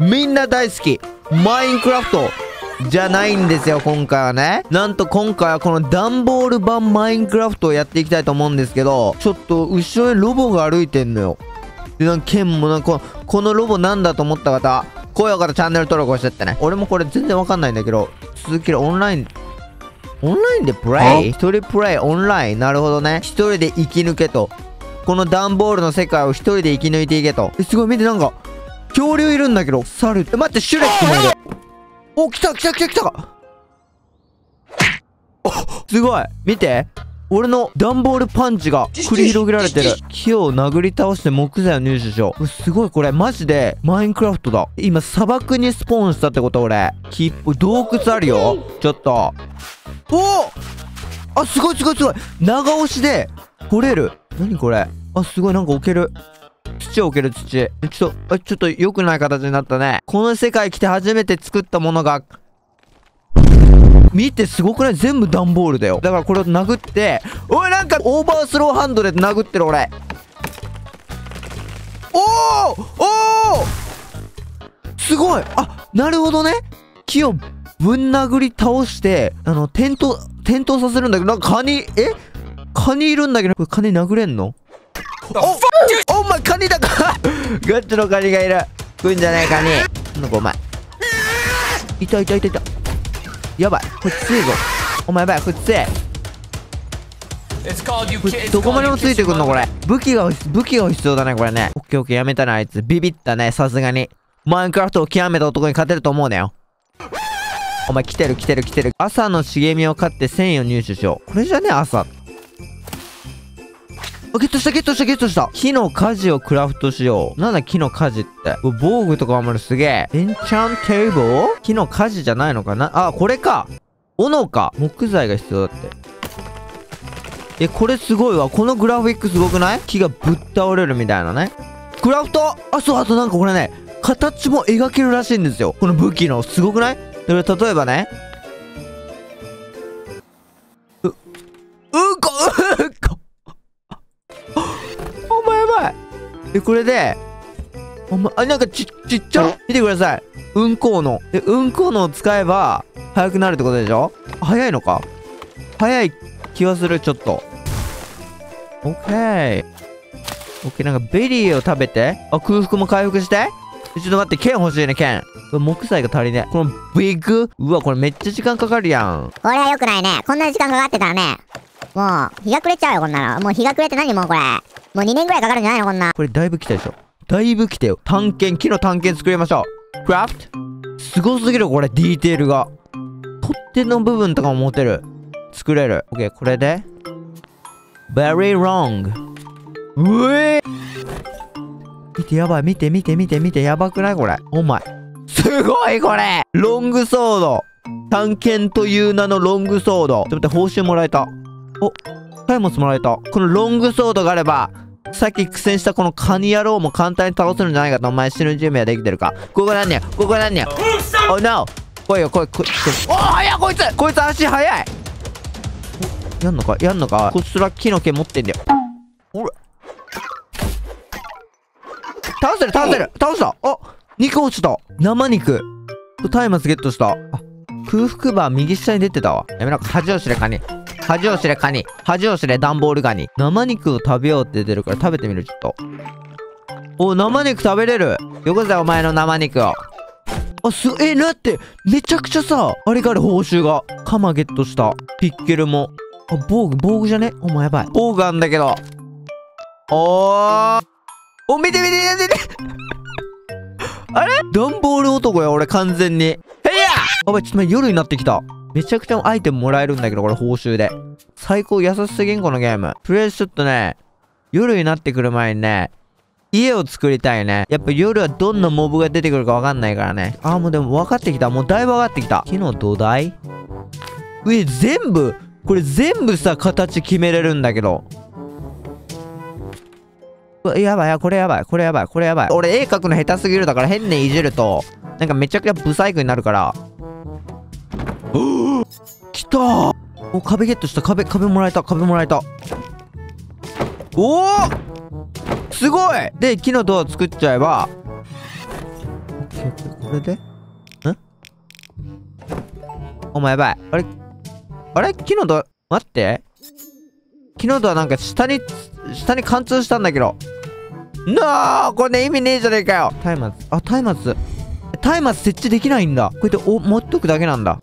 みんな大好きマインクラフトじゃないんですよ、今回はね。なんと今回はこの段ボール版マインクラフトをやっていきたいと思うんですけど、ちょっと後ろにロボが歩いてんのよ。で、なんか剣もなんかこのロボなんだと思った方、高評価とチャンネル登録をしてってね。俺もこれ全然わかんないんだけど、続きでオンラインでプレイ？一人プレイオンライン？なるほどね。一人で生き抜けと。この段ボールの世界を一人で生き抜いていけと。すごい、見て、なんか恐竜いるんだけど、猿。待って、シュレックもいる。お、来たお、すごい、見て、俺の段ボールパンチが繰り広げられてる。木を殴り倒して木材を入手しよう。すごい、これマジでマインクラフトだ。今砂漠にスポーンしたってこと。俺洞窟あるよ。ちょっと、おあ、すごい長押しで掘れる。何これ。あ、すごい、なんか置ける。土を置ける。土。ちょっと良くない形になったね。この世界来て初めて作ったものが、見て、すごくない？全部段ボールだよ。だからこれを殴って、おい、なんかオーバースローハンドで殴ってる俺。おーすごい。あ、なるほどね。木をぶん殴り倒して、転倒させるんだけど、なんかカニいるんだけど、これカニ殴れんの？お前カニだかガチのカニがいる。来んじゃねえカニ。なんかお前いた。やばい、こいつ強いぞ。お前やばい、こいつ強い。どこまでもついてくんのこれ。武器が必要だねこれね。オッケー、やめたねあいつ。ビビったね、さすがに。マインクラフトを極めた男に勝てると思うなよ。お前来てる。朝の茂みを買って繊維を入手しよう。これじゃね、朝。ゲットした。木の鍛冶をクラフトしよう。なんだ木の鍛冶って。防具とかもすげえ。エンチャンテーブル？木の鍛冶じゃないのかな。あ、これか。斧か。木材が必要だって。これすごいわ。このグラフィックすごくない？木がぶっ倒れるみたいなね。クラフト！あとなんかこれね、形も描けるらしいんですよ。この武器の。すごくない？だから例えばね。うんこお前やばい。これで、なんかちっちゃ。見てください。うんこ斧。うんこ斧を使えば、速くなるってことでしょ？速いのか？速い気がする、ちょっと。オッケー。なんかベリーを食べて。あ、空腹も回復して。ちょっと待って、剣欲しいね、剣。木材が足りねえ。このビッグ。うわ、これめっちゃ時間かかるやん。 これは良くないね。こんなに時間かかってたらね。もう、日が暮れちゃうよ、こんなの。もう日が暮れって何もうこれ。もう2年ぐらいかかるんじゃないのこんな。 これだいぶ来たでしょ。だいぶ来たよ。木の探検作りましょう。クラフトすごすぎる、これ、ディテールが。取っ手の部分とかも持てる。作れる。オッケー、これで。very wrong。うえ見て、やばい。見て。やばくないこれ。お前。すごい、これ。ロングソード。探検という名のロングソード。ちょっと待って、報酬もらえた。お、松明もらえた。このロングソードがあれば、さっき苦戦したこのカニ野郎も簡単に倒せるんじゃないかと。お前死ぬ準備はできてるか。ここなんねや。お、no！ 来いよ。お、早いこいつ足早い。やんのか。こちら木の毛持ってんだよ。ほら。倒した。あ、肉落ちた。生肉。松明ゲットした。あ、空腹バー右下に出てたわ。やめろ。恥を知れダンボールガニ。生肉を食べようって出てるから食べてみる、ちょっと。お、生肉食べれる。よこせお前の生肉を。だってめちゃくちゃさ、あれがある。報酬がカマゲットした。ピッケルも。あ、防具じゃね？お前やばい。防具あんだけど。見てあれダンボール男や俺完全に。やばい、ちょっと待って、夜になってきた。めちゃくちゃアイテムもらえるんだけど、これ報酬で。最高、優しすぎんこのゲーム。とりあえずちょっとね、夜になってくる前にね、家を作りたいね。やっぱ夜はどんなモブが出てくるかわかんないからね。もうでも分かってきた。もうだいぶ分かってきた。木の土台？これ全部さ、形決めれるんだけど。やばい。これやばい。俺絵描くの下手すぎるだから変にいじると、なんかめちゃくちゃブサイクになるから。来たー。お、壁ゲットした。壁もらえた。おおすごい。で、木のドア作っちゃえば。オッケケーオッケー。これでお前やばい。あれ昨日と、待って。昨日とはなんか下に貫通したんだけど。これね、意味ねえじゃねえかよ。松明設置できないんだ。こうやって持っとくだけなんだ。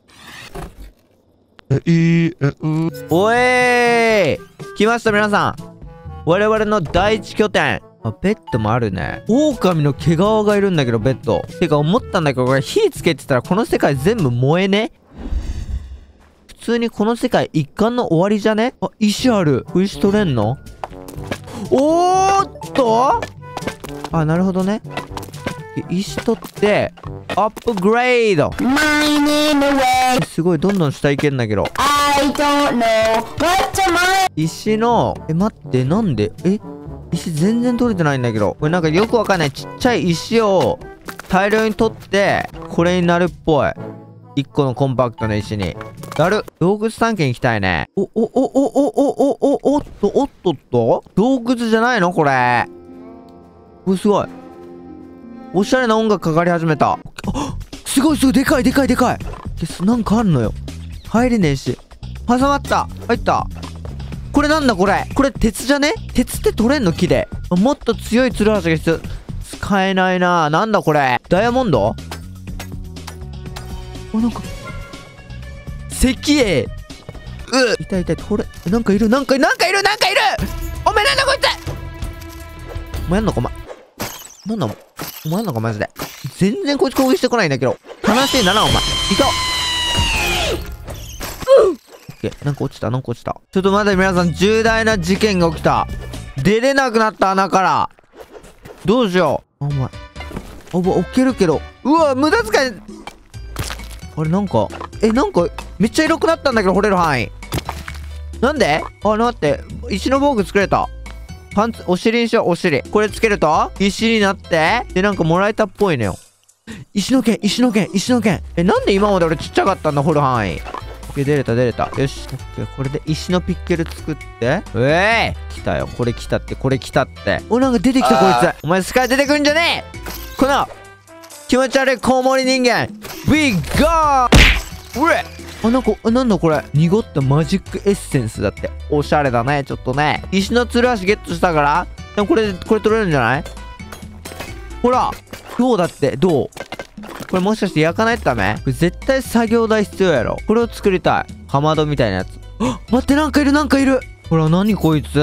おえー来ました皆さん。我々の第一拠点。ベッドもあるね。狼の毛皮がいるんだけど、ベッド。てか思ったんだけど、これ火つけてたらこの世界全部燃えね。普通にこの世界一貫の終わりじゃね？石ある。石取れんの？おーっとなるほどね。石取って、アップグレード。すごい、どんどん下行けんだけど。石の、待って、なんで石全然取れてないんだけど。これなんかよくわかんないちっちゃい石を大量に取って、これになるっぽい。一個のコンパクトな石に。洞窟探検行きたいね。おっと洞窟じゃないのこれ。すごい。おしゃれな音楽かかり始めた。すごいでかい。なんかあんのよ。入れねえし。挟まった。入った。これなんだこれ鉄じゃね？鉄って取れんの木で。もっと強いツルハシが必要。使えないな。なんだこれ。ダイヤモンド？なんか石英。痛い。これなんかいる。お前なんだこいつ。お前やんのかなんだお前やんのかマジで。全然こいつ攻撃してこないんだけど。悲しいなお前。いた。なんか落ちた。ちょっと待って皆さん、重大な事件が起きた。出れなくなった穴から。どうしよう。お前置けるけど。うわ無駄遣い。あれなんかめっちゃ広くなったんだけど、掘れる範囲。なんで？待って。石の防具作れた。お尻にしよう、お尻。これつけると石になって、で、なんかもらえたっぽいのよ。石の剣。なんで今まで俺ちっちゃかったんだ、掘る範囲。出れた。よし。これで石のピッケル作って。来たよ。これ来たって。なんか出てきた、こいつ。お前スカイ出てくんじゃねえ！この、気持ち悪いコウモリ人間。We go！ なんだこれ。濁ったマジックエッセンスだって。おしゃれだね、ちょっとね。石のつるはしゲットしたから、でもこれ取れるんじゃない？ほら！どうだって、これもしかして焼かないとダメ？これ絶対作業台必要やろ。これを作りたい。かまどみたいなやつ。待って、なんかいる。ほら、何こいつ。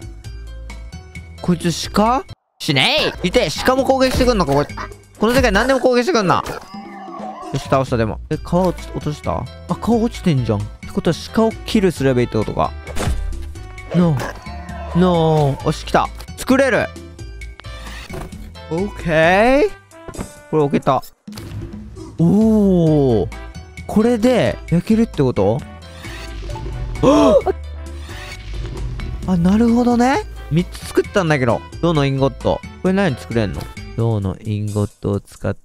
鹿？死ねえ！いて、鹿も攻撃してくんのか、この世界何でも攻撃してくんな。よし、倒した。でも皮落とした？皮落ちてんじゃん。ってことは鹿をキルすればいいってことか。ノー。よし、来た。作れる。オッケー。これ置けた。これで焼けるってこと？なるほどね。3つ作ったんだけど。銅のインゴット。これ何作れんの？銅のインゴットを使って、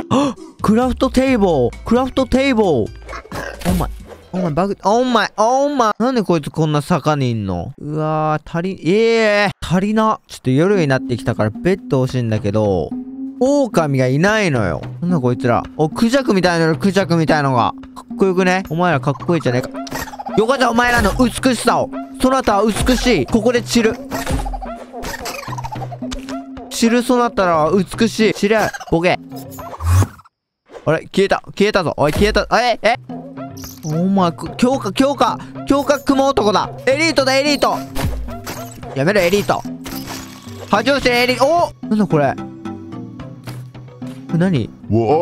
クラフトテーブル。お前バグ、お前。なんでこいつこんな坂にいんの？うわー、足りな。ちょっと夜になってきたからベッド欲しいんだけど、狼がいないのよ。なんだこいつら。クジャクみたいなのが。かっこよくね？お前らかっこいいじゃねえか。よかった、お前らの美しさを。そなたは美しい。ここで散る。そなたらは美しい。散れ、ボケ。あれ消えたぞ。おい、消えた。お前、強化雲男だ。エリートだ、やめろ、エリート。恥をしてエリート。なんだこれ。何？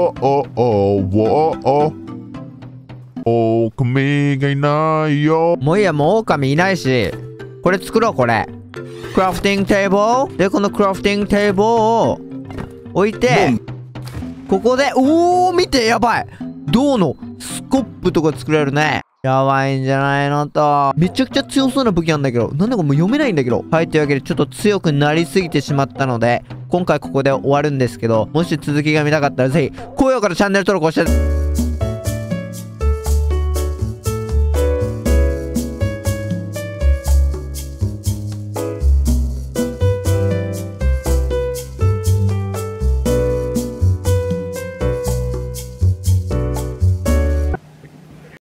狼がいないよ。 もういいや、もう狼いないし。これ作ろう、これ。クラフティングテーブルで、このクラフティングテーブルを置いて、ここで、見て、やばい。銅のスコップとか作れるね。やばいんじゃないのと。めちゃくちゃ強そうな武器なんだけど、なんだかもう読めないんだけど。はい、というわけでちょっと強くなりすぎてしまったので、今回ここで終わるんですけど、もし続きが見たかったらぜひ、高評価とチャンネル登録をして、